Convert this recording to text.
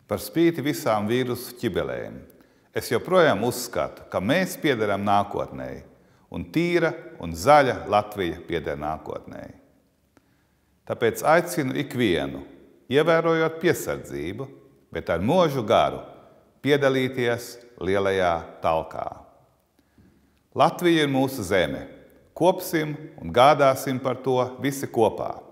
Par spīti visām vīrusu ķibelēm, es joprojām uzskatu, ka mēs piederam nākotnei, un tīra un zaļa Latvija pieder nākotnei. Tāpēc aicinu ikvienu, ievērojot piesardzību, bet ar mūžu garu, piedalīties lielajā talkā. Latvija ir mūsu zeme. Kopsim un gādāsim par to visi kopā.